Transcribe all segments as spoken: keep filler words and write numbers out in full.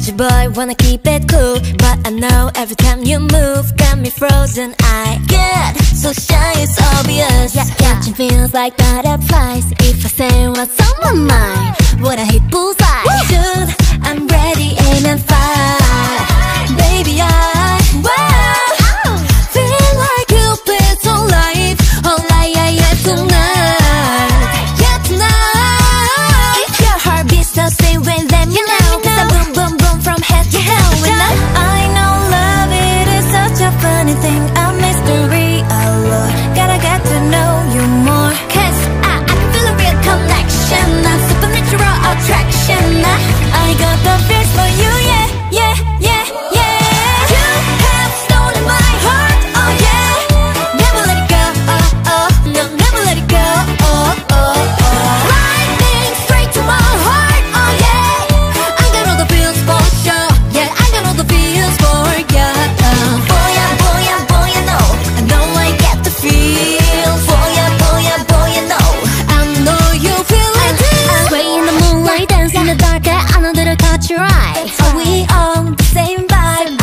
got you boy, wanna keep it cool, but I know every time you move got me frozen. I get so shy, it's obvious. Yeah, catching feels like butterflies. If I say what's on my mind, would I hit bullseye? Shoot, I'm ready, aim and fire. Baby, I wow, feel like Cupid's on life, on life, yeah, yeah, tonight, yeah, tonight. If your heart beats the same way, let me know, 'cause I boom, boom, boom from head to toe. And I, I know love, it is such a funny thing, a mystery, allure. Gotta get to know you more, 'cause I, I can feel a real connection, a supernatural attraction. I, I got the feels for you, yeah, yeah, yeah, yeah. You have stolen my heart, oh yeah. Never let it go, oh, oh, no, never let it go, oh, oh, oh. Lightning straight to my heart, oh yeah. I got all the feels for sure, yeah, I got all the feels for ya. Boy, yeah, boy, yeah, boy, you know, I know I get the feels. Boy, yeah, boy, yeah, boy, you know, I know you feel it too. Sway in the moonlight, dance in the dark, I know that I caught your eye. Are we on the same vibe?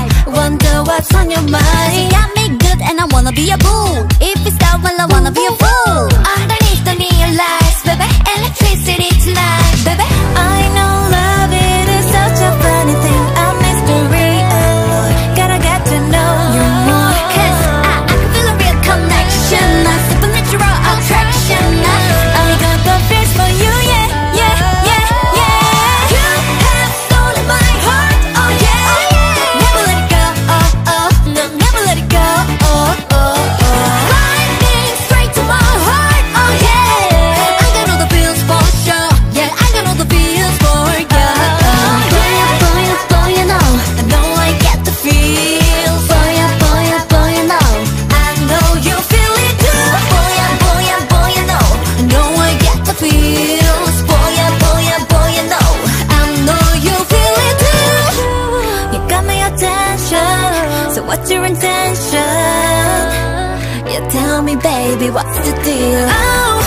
Wonder what's on your mind. You got me good and I wanna be a fool. If it's down, well I wanna be a fool. Underneath the neon lights, baby, electricity tonight, baby. I know love, it is such a funny thing, a mystery, allure. Gotta get to know you more, 'cause I, I can feel a real connection, a supernatural attraction. I, I got the feels for you, yeah, yeah, yeah, yeah. You have stolen my heart, oh yeah. Never let it go, oh, oh, no, never let it go, oh, oh, oh. Lightning straight to my heart, oh yeah. I got all the feels for sure, yeah, I got all the feels for ya. Boy, yeah, boy, yeah, boy, you know, I know I get the feels. Boy, yeah, boy, yeah, boy, you know, I know you feel it too. Boy, yeah, boy, yeah, boy, you know, I know I get the feels. Boy, yeah, boy, yeah, boy, you know, I know you feel it too. You got my attention, so what's your intention? You tell me, baby, what's the deal? Oh,